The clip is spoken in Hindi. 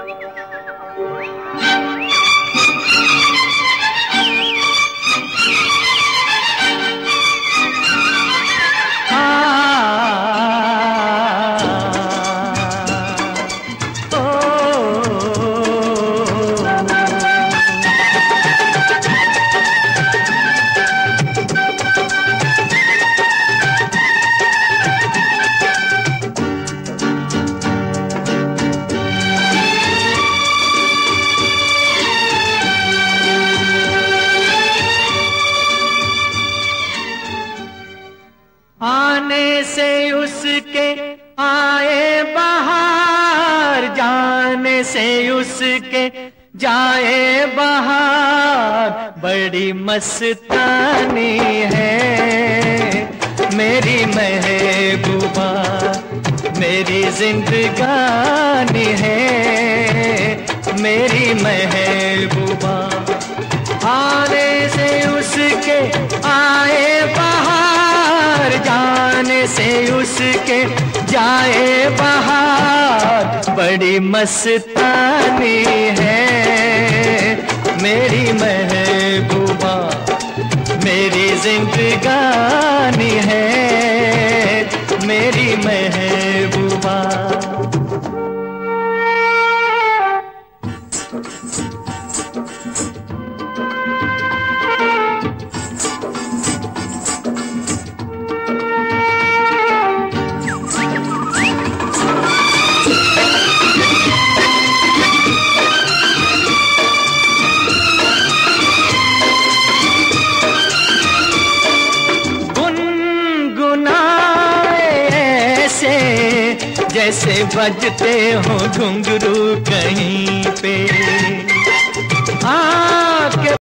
आने से उसके आए बहार, जाने से उसके जाए बहार, बड़ी मस्तानी है मेरी महबूबा, मेरी जिंदगानी है मेरी महबूबा। आने से उसके आए बहार, जाने से उसके जाए बहार, बड़ी मस्तानी है मेरी महबूबा, मेरी जिंदगानी है मेरी महबूबा। जैसे बजते हो घुंघरू कहीं पे,